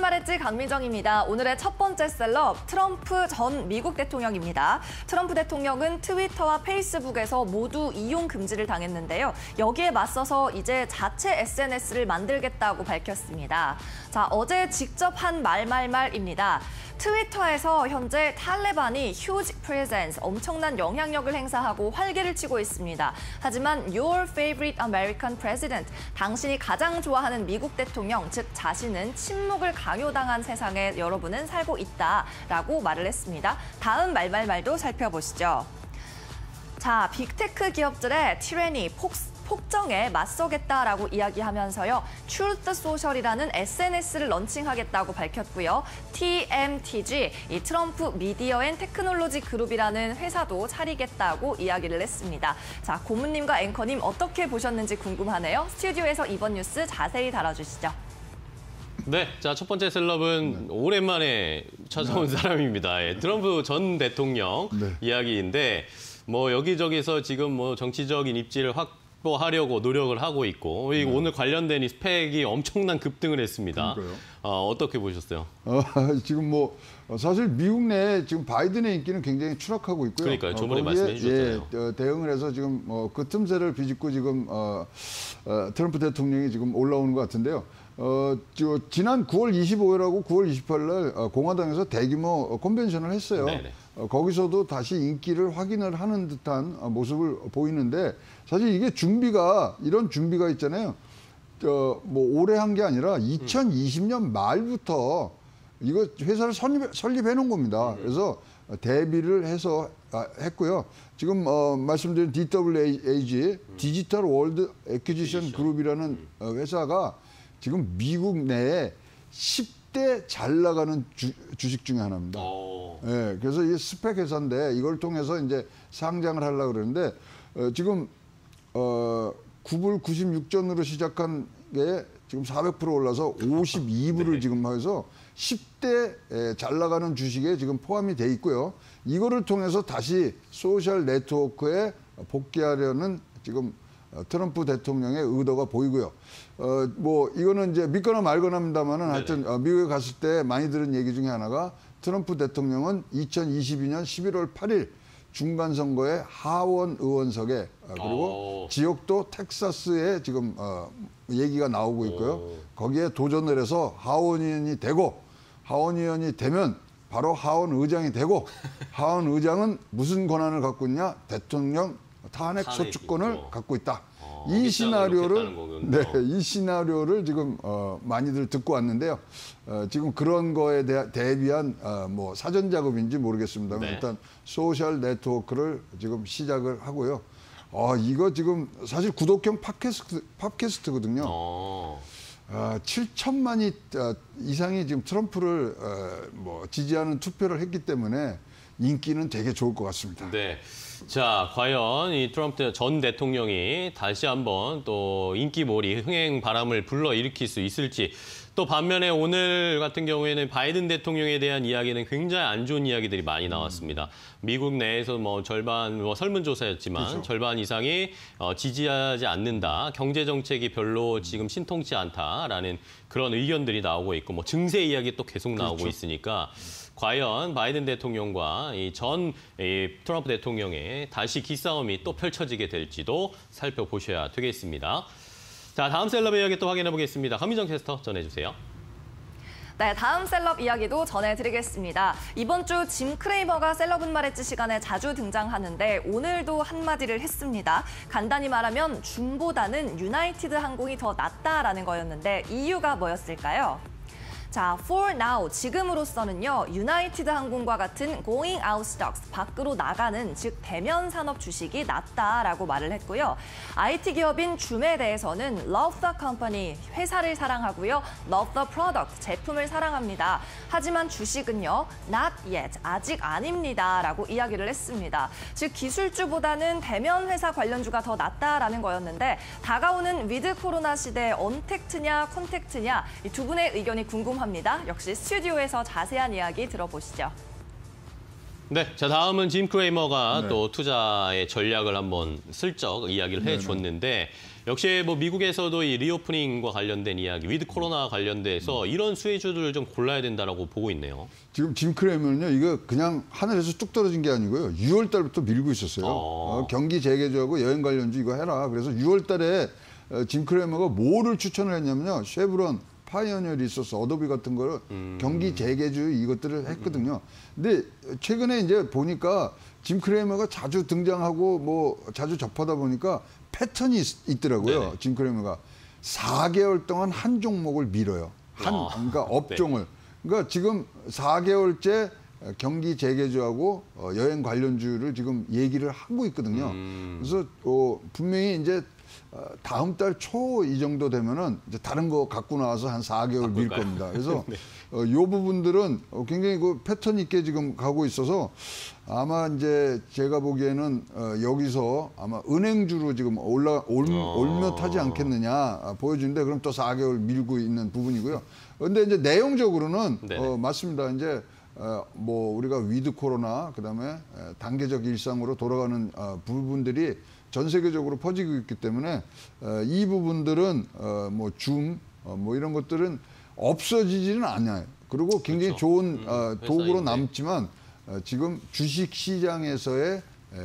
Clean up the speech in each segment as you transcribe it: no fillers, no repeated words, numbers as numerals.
말했지 강미정입니다. 오늘의 첫 번째 셀럽, 트럼프 전 미국 대통령입니다. 트럼프 대통령은 트위터와 페이스북에서 모두 이용 금지를 당했는데요. 여기에 맞서서 이제 자체 SNS를 만들겠다고 밝혔습니다. 자, 어제 직접 한 말입니다. 트위터에서 현재 탈레반이 huge presence, 엄청난 영향력을 행사하고 활개를 치고 있습니다. 하지만 your favorite American president, 당신이 가장 좋아하는 미국 대통령, 즉 자신은 침묵을 강요당한 세상에 여러분은 살고 있다라고 말을 했습니다. 다음 말도 살펴보시죠. 자, 빅테크 기업들의 티래니, 폭정에 맞서겠다라고 이야기하면서요. Truth Social이라는 SNS를 런칭하겠다고 밝혔고요. TMTG, 이 트럼프 미디어 앤 테크놀로지 그룹이라는 회사도 차리겠다고 이야기를 했습니다. 자, 고문님과 앵커님 어떻게 보셨는지 궁금하네요. 스튜디오에서 이번 뉴스 자세히 다뤄주시죠. 네, 자, 첫 번째 셀럽은 오랜만에 찾아온 사람입니다. 예, 트럼프 전 대통령 이야기인데 뭐 여기저기서 지금 뭐 정치적인 입지를 확보하려고 노력을 하고 있고 오늘 관련된 이 스펙이 엄청난 급등을 했습니다. 어떻게 보셨어요? 지금 뭐 사실 미국 내에 지금 바이든의 인기는 굉장히 추락하고 있고요. 그러니까요. 저번에 말씀해 주셨잖아요. 대응을 해서 지금 그 틈새를 비집고 지금 트럼프 대통령이 지금 올라오는 것 같은데요. 지난 9월 25일하고 9월 28일 날 공화당에서 대규모 컨벤션을 했어요. 거기서도 다시 인기를 확인을 하는 듯한 모습을 보이는데 사실 이게 이런 준비가 있잖아요. 뭐 올해 한 게 아니라 2020년 말부터 이거 회사를 설립해 놓은 겁니다. 그래서 대비를 해서 했고요. 지금 말씀드린 DWAG, 디지털 월드 애퀴지션 그룹이라는 회사가 지금 미국 내에 10대 잘 나가는 주식 중에 하나입니다. 예, 그래서 이게 스펙 회사인데 이걸 통해서 이제 상장을 하려고 그러는데 지금 9불 96전으로 시작한 게 지금 400% 올라서 52불을 지금 해서 10대 잘 나가는 주식에 지금 포함이 돼 있고요. 이거를 통해서 다시 소셜 네트워크에 복귀하려는 지금 트럼프 대통령의 의도가 보이고요. 뭐 이거는 이제 믿거나 말거나입니다만은 하여튼 미국에 갔을 때 많이 들은 얘기 중에 하나가 트럼프 대통령은 2022년 11월 8일 중간 선거에 하원 의원석에 그리고 지역도 텍사스에 지금 얘기가 나오고 있고요. 거기에 도전을 해서 하원 의원이 되고 하원 의원이 되면 바로 하원 의장이 되고 하원 의장은 무슨 권한을 갖고 있냐? 대통령 탄핵 소추권을 갖고 있다. 이 시나리오를 지금 많이들 듣고 왔는데요. 지금 그런 거에 대비한 뭐 사전 작업인지 모르겠습니다만 일단 소셜 네트워크를 지금 시작을 하고요. 이거 지금 사실 구독형 팟캐스트거든요. 7천만이 이상이 지금 트럼프를 뭐 지지하는 투표를 했기 때문에 인기는 되게 좋을 것 같습니다. 네. 자, 과연 이 트럼프 전 대통령이 다시 한번 또 인기몰이 흥행 바람을 불러일으킬 수 있을지, 또 반면에 오늘 같은 경우에는 바이든 대통령에 대한 이야기는 굉장히 안 좋은 이야기들이 많이 나왔습니다. 미국 내에서 뭐 절반, 설문조사였지만 절반 이상이 지지하지 않는다, 경제 정책이 별로 지금 신통치 않다라는 그런 의견들이 나오고 있고, 뭐 증세 이야기 또 계속 나오고 있으니까 과연 바이든 대통령과 이 트럼프 대통령의 다시 기싸움이 또 펼쳐지게 될지도 살펴보셔야 되겠습니다. 자, 다음 셀럽의 이야기 또 확인해 보겠습니다. 강미정 캐스터 전해주세요. 네, 다음 셀럽 이야기도 전해드리겠습니다. 이번 주 짐 크레이머가 셀럽은 말했지 시간에 자주 등장하는데 오늘도 한마디를 했습니다. 간단히 말하면 줌보다는 유나이티드 항공이 더 낫다라는 거였는데 이유가 뭐였을까요? 자, for now, 지금으로서는요, 유나이티드 항공과 같은 going out stocks, 밖으로 나가는, 즉 대면 산업 주식이 낫다라고 말을 했고요. IT 기업인 줌에 대해서는 love the company, 회사를 사랑하고요. love the product, 제품을 사랑합니다. 하지만 주식은요, not yet, 아직 아닙니다. 라고 이야기를 했습니다. 즉, 기술주보다는 대면 회사 관련주가 더 낫다라는 거였는데 다가오는 위드 코로나 시대 언택트냐 콘택트냐 이 두 분의 의견이 궁금합니다. 역시 스튜디오에서 자세한 이야기 들어보시죠. 네, 자 다음은 짐 크레이머가 또 투자의 전략을 한번 슬쩍 이야기를 해줬는데 역시 뭐 미국에서도 이 리오프닝과 관련된 이야기, 위드 코로나 관련돼서 이런 수혜주들을 좀 골라야 된다라고 보고 있네요. 지금 짐 크레머는요, 이거 그냥 하늘에서 뚝 떨어진 게 아니고요. 6월 달부터 밀고 있었어요. 경기 재개조하고 여행 관련주 이거 해라. 그래서 6월 달에 짐 크레머가 뭐를 추천을 했냐면요. 쉐브론, 파이오니어 리소스, 어도비 같은 거를 경기 재개주 이것들을 했거든요. 근데 최근에 이제 보니까 짐 크레머가 자주 등장하고 뭐 자주 접하다 보니까 패턴이 있더라고요. 네네. 짐 크레머가 4개월 동안 한 종목을 밀어요. 그러니까 업종을. 그러니까 지금 4개월째 경기 재개조하고 여행 관련주를 지금 얘기를 하고 있거든요. 그래서 분명히 이제 다음 달 초 이 정도 되면은 이제 다른 거 갖고 나와서 한 4개월 밀 겁니다. 그래서 네. 요 부분들은 굉장히 그 패턴 있게 지금 가고 있어서 아마 이제 제가 보기에는 여기서 아마 은행주로 지금 올몇하지 않겠느냐 보여주는데 그럼 또 4개월 밀고 있는 부분이고요. 근데 이제 내용적으로는 맞습니다. 이제 뭐 우리가 위드 코로나 그다음에 단계적 일상으로 돌아가는 부분들이 전 세계적으로 퍼지고 있기 때문에 이 부분들은 뭐 줌 뭐 이런 것들은 없어지지는 않아요. 그리고 굉장히 그렇죠. 좋은 도구로 회사인데. 남지만 지금 주식 시장에서의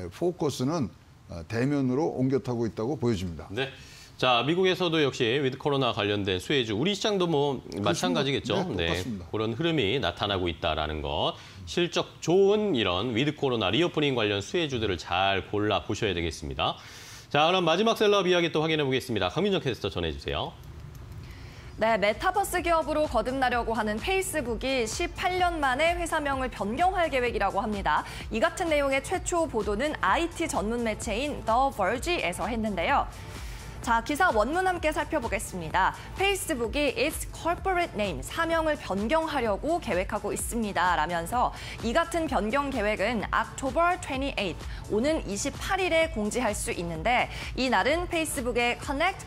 포커스는 대면으로 옮겨 타고 있다고 보여집니다. 네. 자, 미국에서도 역시 위드 코로나 관련된 수혜주, 우리 시장도 뭐 마찬가지겠죠. 네, 똑같습니다. 그런 흐름이 나타나고 있다라는 것. 실적 좋은 이런 위드 코로나 리오프닝 관련 수혜주들을 잘 골라 보셔야 되겠습니다. 자, 그럼 마지막 셀럽 이야기 또 확인해 보겠습니다. 강민정 캐스터 전해주세요. 네, 메타버스 기업으로 거듭나려고 하는 페이스북이 18년 만에 회사명을 변경할 계획이라고 합니다. 이 같은 내용의 최초 보도는 IT 전문 매체인 The Verge에서 했는데요. 자, 기사 원문 함께 살펴보겠습니다. 페이스북이 its corporate name, 사명을 변경하려고 계획하고 있습니다. 라면서 이 같은 변경 계획은 October 28, 오는 28일에 공지할 수 있는데 이 날은 페이스북의 커넥트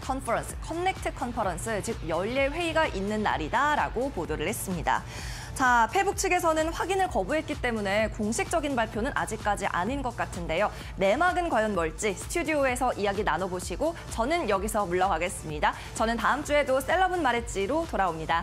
컨퍼런스, 즉 연례 회의가 있는 날이다라고 보도를 했습니다. 자, 페북 측에서는 확인을 거부했기 때문에 공식적인 발표는 아직까지 아닌 것 같은데요. 내막은 과연 뭘지 스튜디오에서 이야기 나눠보시고 저는 여기서 물러가겠습니다. 저는 다음 주에도 셀럽은 말했지로 돌아옵니다.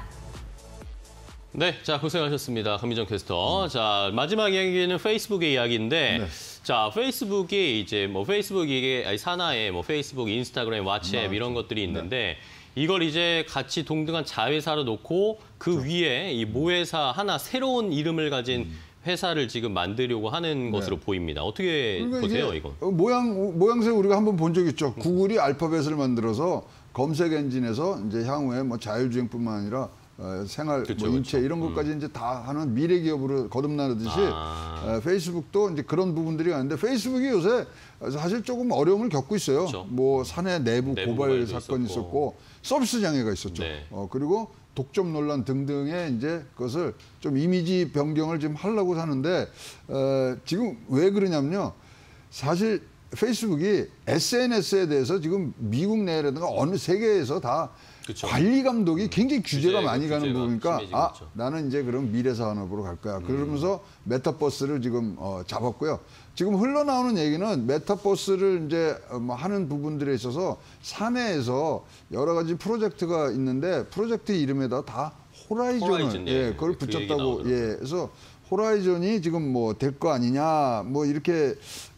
네, 자, 고생하셨습니다. 강민정 캐스터. 자, 마지막 이야기는 페이스북의 이야기인데, 자, 페이스북이 이제 뭐 페이스북이 산하에 뭐 페이스북, 인스타그램, 왓츠앱 이런 것들이 있는데, 이걸 이제 같이 동등한 자회사로 놓고 그 위에 이 모회사 하나 새로운 이름을 가진 회사를 지금 만들려고 하는 것으로 보입니다. 어떻게 그러니까 보세요, 이게 이건? 모양새 우리가 한번 본 적 있죠. 구글이 알파벳을 만들어서 검색 엔진에서 이제 향후에 뭐 자율주행뿐만 아니라 생활, 그쵸, 뭐 인체 그쵸. 이런 것까지 이제 다 하는 미래 기업으로 거듭나듯이 페이스북도 이제 그런 부분들이 있는데 페이스북이 요새 사실 조금 어려움을 겪고 있어요. 그쵸. 뭐 사내 내부 고발 고발도 사건이 있었고. 있었고 서비스 장애가 있었죠. 네. 그리고 독점 논란 등등의 이제 그것을 좀 이미지 변경을 지금 하려고 하는데 지금 왜 그러냐면요. 사실 페이스북이 SNS에 대해서 지금 미국 내라든가 어느 세계에서 다 그쵸. 관리 감독이 굉장히 규제가 많이 가는 규제가 부분이니까 심해지고 있죠. 나는 이제 그럼 미래 산업으로 갈 거야. 그러면서 메타버스를 지금 잡았고요. 지금 흘러나오는 얘기는 메타버스를 이제 뭐 하는 부분들에 있어서 사내에서 여러 가지 프로젝트가 있는데 프로젝트 이름에다 다 호라이즌을 그걸 그 붙였다고 그래서 호라이즌이 지금 뭐 될 거 아니냐 뭐 이렇게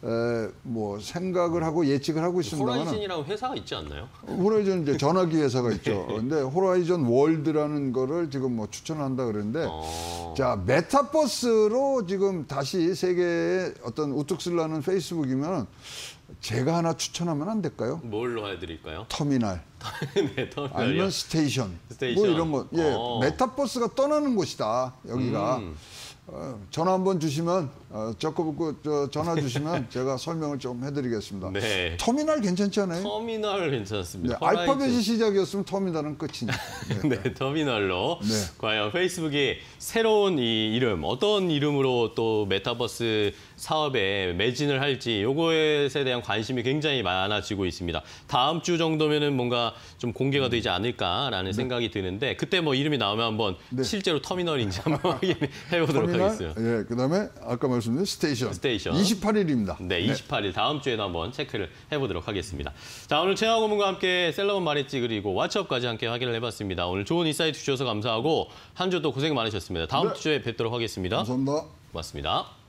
뭐 생각을 하고 예측을 하고 있습니다만 호라이즌이라는 회사가 있지 않나요? 호라이즌 이제 전화기 회사가 있죠. 근데 호라이즌 월드라는 거를 지금 뭐 추천을 한다 그러는데 자, 메타버스로 지금 다시 세계에 어떤 우뚝 쓰려는 페이스북이면 제가 하나 추천하면 안 될까요? 뭘로 해드릴까요? 터미널. 네, 터미널이요. 아니면 스테이션. 스테이션. 뭐 이런 거. 예, 메타버스가 떠나는 곳이다. 여기가. 전화 한번 주시면 전화 주시면 제가 설명을 좀 해드리겠습니다. 네. 터미널 괜찮지 않아요? 터미널 괜찮습니다. 네, 알파벳이 시작이었으면 터미널은 끝이냐. 네, 터미널로. 네. 과연 페이스북이 새로운 이 이름, 어떤 이름으로 또 메타버스 사업에 매진을 할지 요거에 대한 관심이 굉장히 많아지고 있습니다. 다음 주 정도면은 뭔가 좀 공개가 되지 않을까라는 생각이 드는데 그때 뭐 이름이 나오면 한번 실제로 터미널인지 한번 확인해 보도록 하겠습니다. 예, 그다음에 아까 말씀드린 스테이션. 28일입니다. 네, 28일 다음 주에도 한번 체크를 해보도록 하겠습니다. 자, 오늘 최하고 고문과 함께 셀럽은 말했지 그리고 왓츠업까지 함께 확인을 해봤습니다. 오늘 좋은 인사이트 주셔서 감사하고 한 주 또 고생 많으셨습니다. 다음 네. 주에 뵙도록 하겠습니다. 감사합니다. 고맙습니다.